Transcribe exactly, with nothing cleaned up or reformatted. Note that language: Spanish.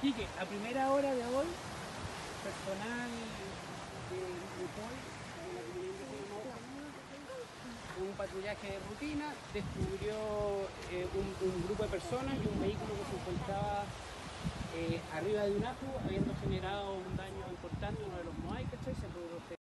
Quique, a primera hora de hoy, personal de Ripoll, de la comunidad indígena Mauca, un patrullaje de rutina descubrió eh, un, un grupo de personas y un vehículo que se encontraba eh, arriba de un ajo, habiendo generado un daño importante, uno de los Moai, ¿cachai? Se produjo